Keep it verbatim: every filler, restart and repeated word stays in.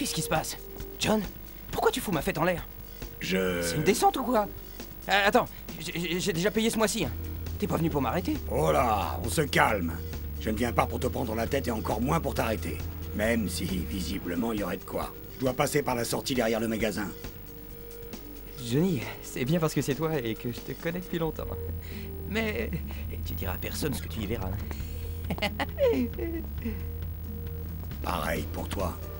Qu'est-ce qui se passe? John, pourquoi tu fous ma fête en l'air? Je... C'est une descente ou quoi? euh, Attends, j'ai déjà payé ce mois-ci. Hein. T'es pas venu pour m'arrêter? Oh là, on se calme. Je ne viens pas pour te prendre la tête et encore moins pour t'arrêter. Même si, visiblement, il y aurait de quoi. Je dois passer par la sortie derrière le magasin. Johnny, c'est bien parce que c'est toi et que je te connais depuis longtemps. Mais tu diras à personne ce que tu y verras. Pareil pour toi.